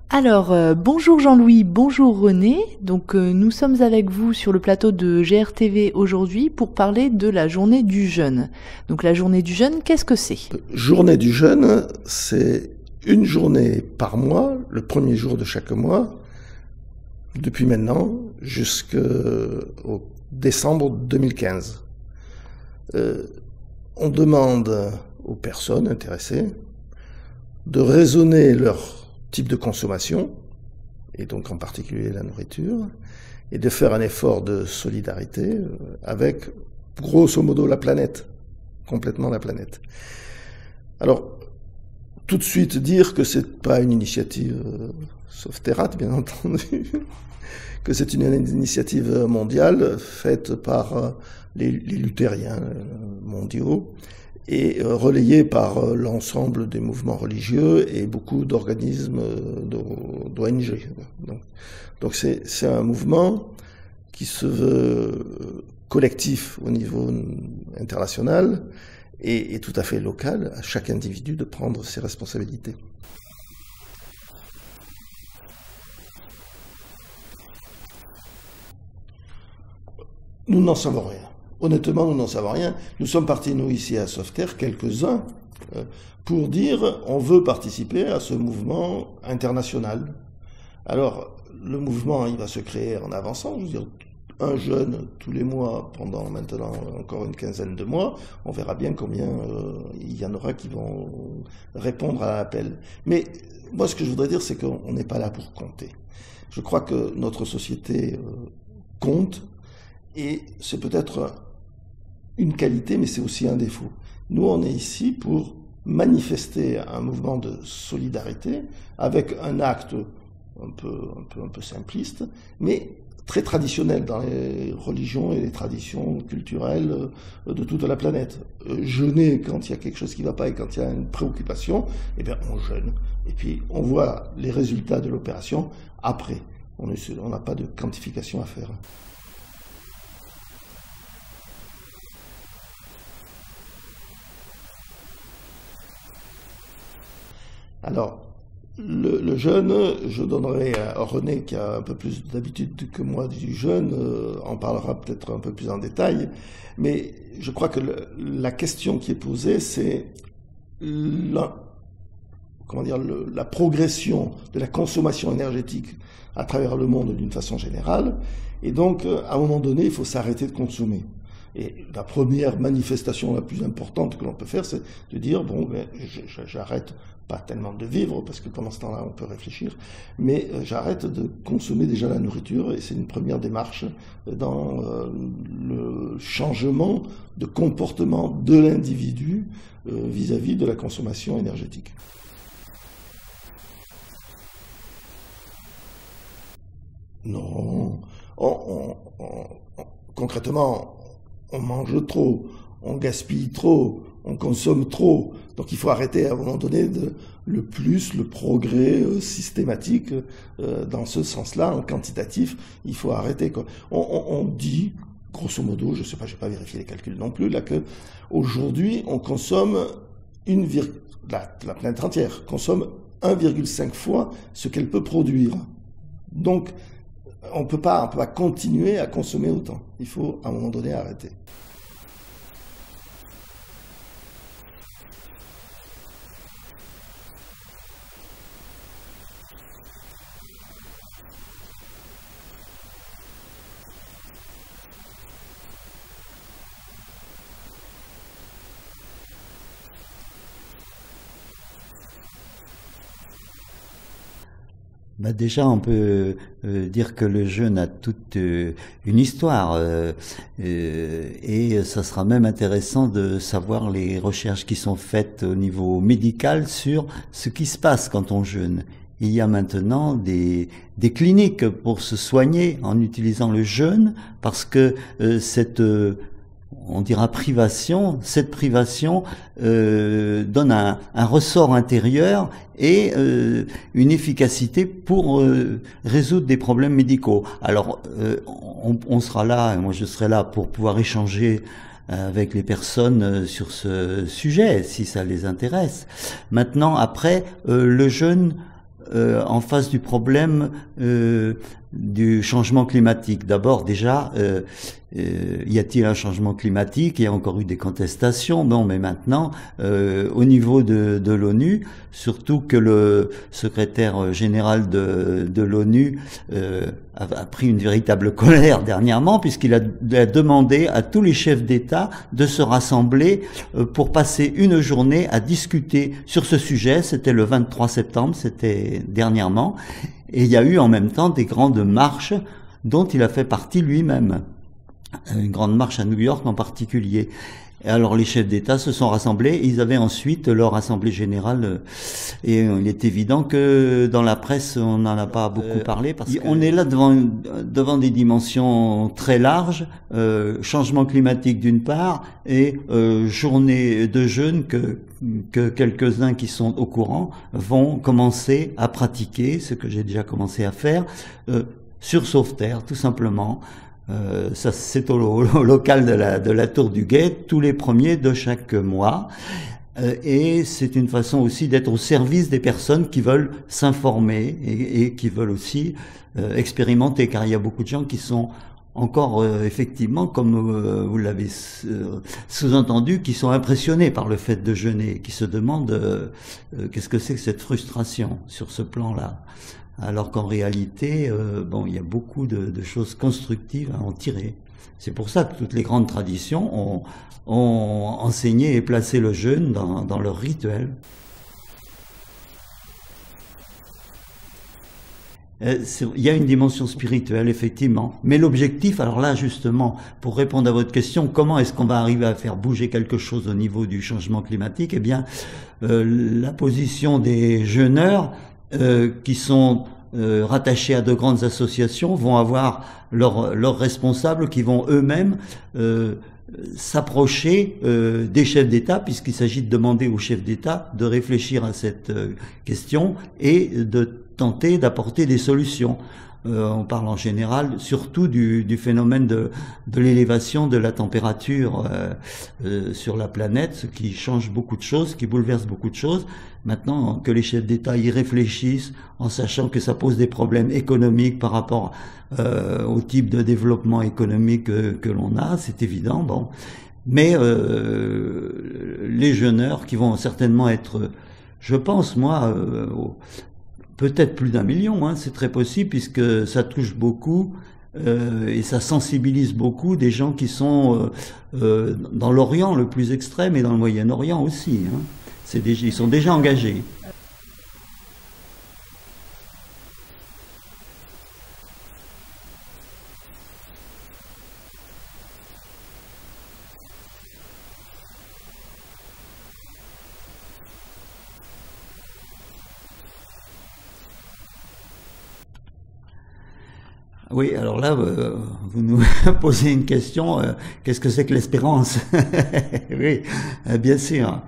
Alors, bonjour Jean-Louis, bonjour René. Donc, nous sommes avec vous sur le plateau de GRTV aujourd'hui pour parler de la journée du jeûne. Donc, la journée du jeûne, qu'est-ce que c'est? Journée du jeûne, c'est une journée par mois, le premier jour de chaque mois, depuis maintenant jusqu'au décembre 2015. On demande aux personnes intéressées de raisonner leur type de consommation, et donc en particulier la nourriture, et de faire un effort de solidarité avec, grosso modo, la planète, complètement la planète. Alors, tout de suite dire que c'est pas une initiative Softerrat, bien entendu, que c'est une initiative mondiale faite par les luthériens mondiaux, et relayé par l'ensemble des mouvements religieux et beaucoup d'organismes d'ONG. Donc c'est un mouvement qui se veut collectif au niveau international et tout à fait local, à chaque individu de prendre ses responsabilités. Nous n'en savons rien. Honnêtement, nous n'en savons rien. Nous sommes partis, nous, ici à Sauveterre, quelques-uns, pour dire on veut participer à ce mouvement international. Alors, le mouvement, il va se créer en avançant. Je veux dire, un jeune tous les mois, pendant maintenant encore une quinzaine de mois, on verra bien combien il y en aura qui vont répondre à l'appel. Mais moi, ce que je voudrais dire, c'est qu'on n'est pas là pour compter. Je crois que notre société compte, et c'est peut-être une qualité, mais c'est aussi un défaut. Nous, on est ici pour manifester un mouvement de solidarité avec un acte un peu simpliste, mais très traditionnel dans les religions et les traditions culturelles de toute la planète. Jeûner quand il y a quelque chose qui ne va pas et quand il y a une préoccupation, eh bien on jeûne. Et puis on voit les résultats de l'opération après. On n'a pas de quantification à faire. Alors, le jeûne, je donnerai à René, qui a un peu plus d'habitude que moi du jeûne, en parlera peut-être un peu plus en détail, mais je crois que la question qui est posée, c'est la progression de la consommation énergétique à travers le monde d'une façon générale, et donc, à un moment donné, il faut s'arrêter de consommer. Et la première manifestation la plus importante que l'on peut faire, c'est de dire, bon, ben, j'arrête pas tellement de vivre, parce que pendant ce temps-là, on peut réfléchir, mais j'arrête de consommer déjà la nourriture, et c'est une première démarche dans le changement de comportement de l'individu vis-à-vis de la consommation énergétique. Non, concrètement, on mange trop, on gaspille trop, on consomme trop. Donc il faut arrêter à un moment donné le progrès systématique dans ce sens-là, en quantitatif, il faut arrêter, quoi. On dit, grosso modo, je sais pas, j'ai pas vérifié les calculs non plus, là, que aujourd'hui on consomme la planète entière consomme 1,5 fois ce qu'elle peut produire. Donc on peut pas continuer à consommer autant. Il faut à un moment donné arrêter. Déjà, on peut dire que le jeûne a toute une histoire et ça sera même intéressant de savoir les recherches qui sont faites au niveau médical sur ce qui se passe quand on jeûne. Il y a maintenant des cliniques pour se soigner en utilisant le jeûne parce que on dira cette privation donne un ressort intérieur et une efficacité pour résoudre des problèmes médicaux. Alors, on sera là, et moi je serai là pour pouvoir échanger avec les personnes sur ce sujet, si ça les intéresse. Maintenant, après, le jeûne en face du problème du changement climatique. D'abord, déjà, y a-t-il un changement climatique? Il y a encore eu des contestations. Bon, mais maintenant, au niveau de l'ONU, surtout que le secrétaire général de l'ONU a pris une véritable colère dernièrement, puisqu'il a demandé à tous les chefs d'État de se rassembler pour passer une journée à discuter sur ce sujet. C'était le 23 septembre, c'était dernièrement. Et il y a eu en même temps des grandes marches dont il a fait partie lui-même. Une grande marche à New York en particulier. Et alors les chefs d'État se sont rassemblés, et ils avaient ensuite leur assemblée générale, et il est évident que dans la presse on n'en a pas beaucoup parlé, parce qu'on est là devant des dimensions très larges, changement climatique d'une part, et journée de jeûne que quelques-uns qui sont au courant vont commencer à pratiquer, ce que j'ai déjà commencé à faire, sur Sauveterre, tout simplement. Ça, c'est au local de la Tour du Guet, tous les premiers de chaque mois. Et c'est une façon aussi d'être au service des personnes qui veulent s'informer et qui veulent aussi expérimenter, car il y a beaucoup de gens qui sont encore effectivement, comme vous l'avez sous-entendu, qui sont impressionnés par le fait de jeûner, qui se demandent qu'est-ce que c'est que cette frustration sur ce plan-là. Alors qu'en réalité, bon, il y a beaucoup de choses constructives à en tirer. C'est pour ça que toutes les grandes traditions ont enseigné et placé le jeûne dans leur rituel. Il y a une dimension spirituelle, effectivement. Mais l'objectif, alors là, justement, pour répondre à votre question, comment est-ce qu'on va arriver à faire bouger quelque chose au niveau du changement climatique? Eh bien, la position des jeûneurs, qui sont rattachés à de grandes associations, vont avoir leurs responsables qui vont eux-mêmes s'approcher des chefs d'État, puisqu'il s'agit de demander aux chefs d'État de réfléchir à cette question et de tenter d'apporter des solutions. On parle en général surtout du phénomène de l'élévation de la température sur la planète, ce qui change beaucoup de choses, qui bouleverse beaucoup de choses. Maintenant que les chefs d'État y réfléchissent, en sachant que ça pose des problèmes économiques par rapport au type de développement économique que l'on a, c'est évident. Bon, mais les jeûneurs qui vont certainement être, je pense moi, peut-être plus d'1 million, hein, c'est très possible, puisque ça touche beaucoup et ça sensibilise beaucoup des gens qui sont dans l'Orient le plus extrême et dans le Moyen-Orient aussi. Hein. Ils sont déjà engagés. Oui, alors là, vous nous posez une question, qu'est-ce que c'est que l'espérance? Oui, bien sûr.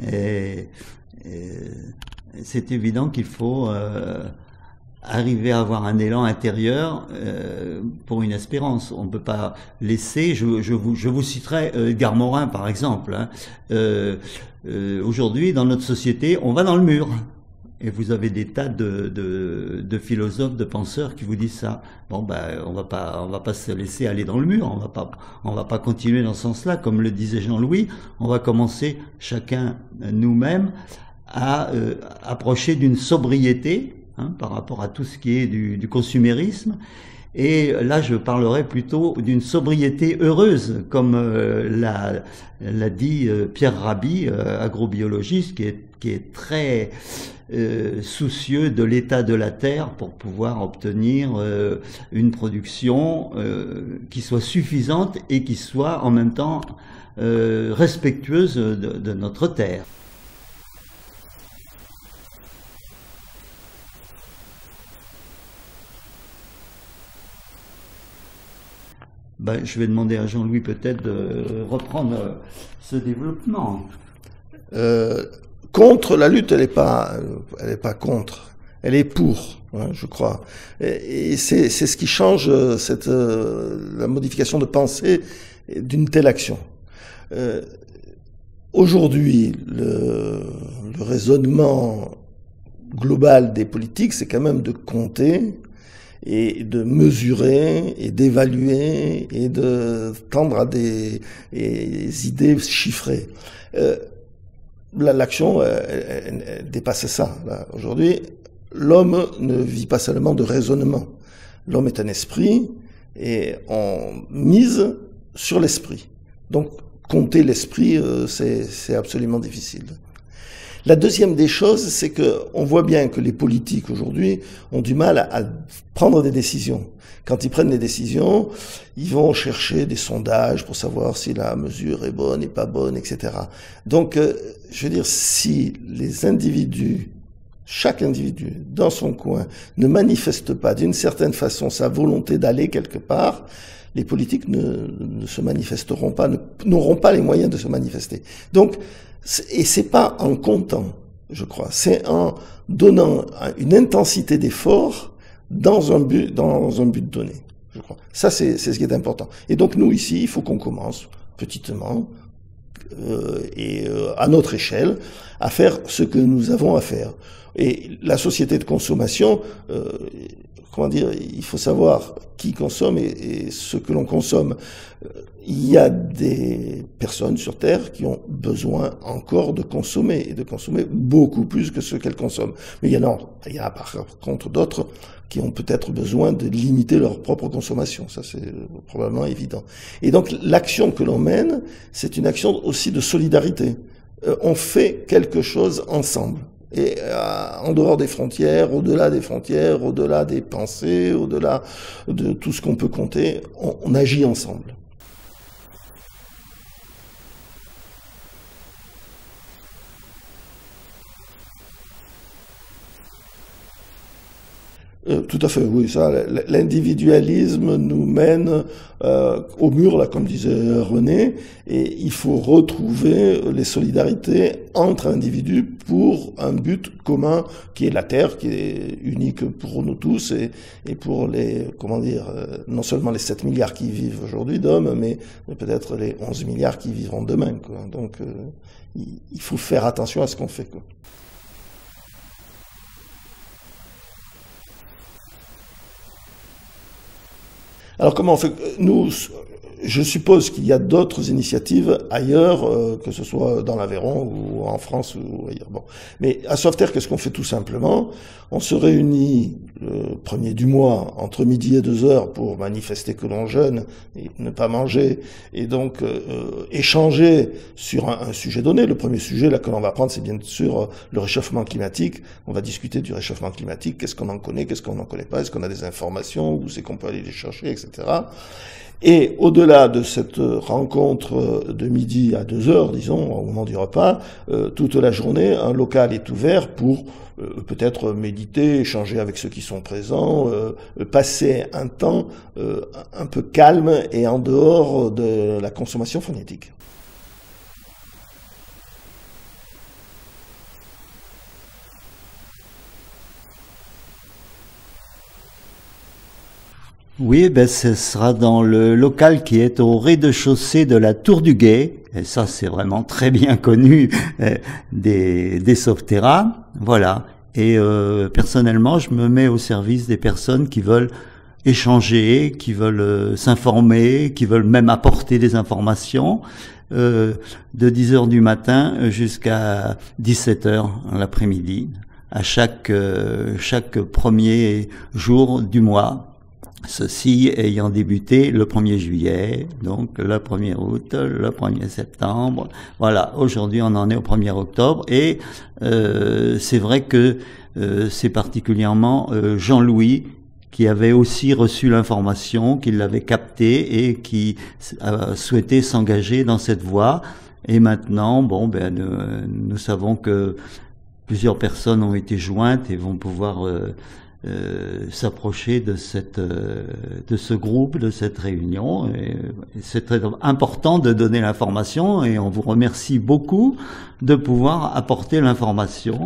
C'est évident qu'il faut arriver à avoir un élan intérieur pour une espérance. On ne peut pas laisser, je vous citerai Edgar Morin par exemple. Hein. Aujourd'hui, dans notre société, on va dans le mur. Et vous avez des tas de philosophes, de penseurs qui vous disent ça. Bon, ben, on va pas se laisser aller dans le mur. On va pas continuer dans ce sens-là. Comme le disait Jean-Louis, on va commencer chacun nous-mêmes à approcher d'une sobriété, hein, par rapport à tout ce qui est du consumérisme. Et là, je parlerai plutôt d'une sobriété heureuse, comme l'a dit Pierre Rabhi, agrobiologiste, qui est très soucieux de l'état de la terre pour pouvoir obtenir une production qui soit suffisante et qui soit en même temps respectueuse de notre terre. Ben, je vais demander à Jean-Louis peut-être de reprendre ce développement. Contre la lutte, elle est pas contre, elle est pour, hein, je crois. Et c'est ce qui change la modification de pensée d'une telle action. Aujourd'hui, le raisonnement global des politiques, c'est quand même de compter et de mesurer et d'évaluer et de tendre à des idées chiffrées. L'action elle dépasse ça. Aujourd'hui, l'homme ne vit pas seulement de raisonnement. L'homme est un esprit et on mise sur l'esprit. Donc, compter l'esprit, c'est absolument difficile. La deuxième des choses, c'est que on voit bien que les politiques aujourd'hui ont du mal à prendre des décisions. Quand ils prennent des décisions, ils vont chercher des sondages pour savoir si la mesure est bonne et pas bonne, etc. Donc, je veux dire, si les individus, chaque individu dans son coin, ne manifeste pas d'une certaine façon sa volonté d'aller quelque part, les politiques ne se manifesteront pas, n'auront pas les moyens de se manifester. Donc, et c'est pas en comptant, je crois, c'est en donnant une intensité d'effort dans un but donné, je crois. Ça, c'est ce qui est important. Et donc, nous, ici, il faut qu'on commence petitement, à notre échelle, à faire ce que nous avons à faire. Et la société de consommation, comment dire, il faut savoir qui consomme et ce que l'on consomme. Il y a des personnes sur Terre qui ont besoin encore de consommer, et de consommer beaucoup plus que ce qu'elles consomment. Mais il y a par contre d'autres qui ont peut-être besoin de limiter leur propre consommation. Ça, c'est probablement évident. Et donc, l'action que l'on mène, c'est une action aussi de solidarité. On fait quelque chose ensemble. Et en dehors des frontières, au-delà des pensées, au-delà de tout ce qu'on peut compter, on agit ensemble. Tout à fait, oui, ça, l'individualisme nous mène au mur, là, comme disait René, et il faut retrouver les solidarités entre individus pour un but commun qui est la Terre, qui est unique pour nous tous et pour les, comment dire, non seulement les 7 milliards qui vivent aujourd'hui d'hommes, mais peut-être les 11 milliards qui vivront demain, quoi. Donc, il faut faire attention à ce qu'on fait, quoi. Alors comment on fait? Nous, je suppose qu'il y a d'autres initiatives ailleurs, que ce soit dans l'Aveyron ou en France ou ailleurs. Bon, mais à Sauveterre, qu'est-ce qu'on fait tout simplement? On se réunit le premier du mois entre midi et 2 heures pour manifester que l'on jeûne et ne pas manger, et donc échanger sur un sujet donné. Le premier sujet là que l'on va prendre, c'est bien sûr le réchauffement climatique. On va discuter du réchauffement climatique. Qu'est-ce qu'on en connaît, qu'est-ce qu'on n'en connaît pas? Est-ce qu'on a des informations? Où c'est qu'on peut aller les chercher, etc. Et au-delà de cette rencontre de midi à 2 heures, disons, au moment du repas, toute la journée, un local est ouvert pour peut-être méditer, échanger avec ceux qui sont présents, passer un temps un peu calme et en dehors de la consommation frénétique. Oui, ben ce sera dans le local qui est au rez-de-chaussée de la Tour du Guet. Et ça, c'est vraiment très bien connu des sauveterrains. Voilà. Et personnellement, je me mets au service des personnes qui veulent échanger, qui veulent s'informer, qui veulent même apporter des informations, de 10 heures du matin jusqu'à 17 heures l'après-midi, à chaque premier jour du mois. Ceci ayant débuté le 1er juillet, donc le 1er août, le 1er septembre. Voilà, aujourd'hui on en est au 1er octobre et c'est vrai que c'est particulièrement Jean-Louis qui avait aussi reçu l'information, qui l'avait capté et qui a souhaité s'engager dans cette voie. Et maintenant, bon, ben nous savons que plusieurs personnes ont été jointes et vont pouvoir s'approcher de ce groupe, de cette réunion. Et c'est très important de donner l'information et on vous remercie beaucoup de pouvoir apporter l'information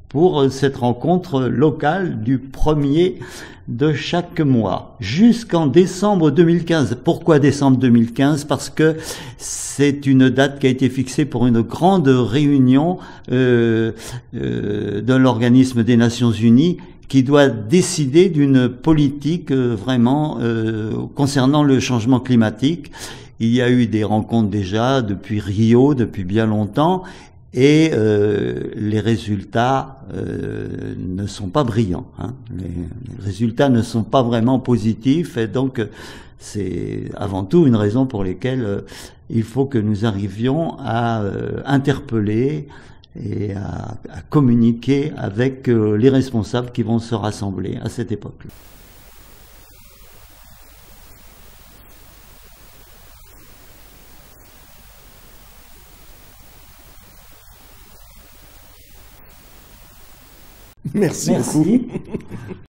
pour cette rencontre locale du 1er de chaque mois, jusqu'en décembre 2015. Pourquoi décembre 2015? Parce que c'est une date qui a été fixée pour une grande réunion de l'organisme des Nations Unies qui doit décider d'une politique vraiment concernant le changement climatique. Il y a eu des rencontres déjà depuis Rio, depuis bien longtemps, et les résultats ne sont pas brillants. Hein. Les résultats ne sont pas vraiment positifs, et donc c'est avant tout une raison pour laquelle il faut que nous arrivions à interpeller et à communiquer avec les responsables qui vont se rassembler à cette époque. Merci beaucoup.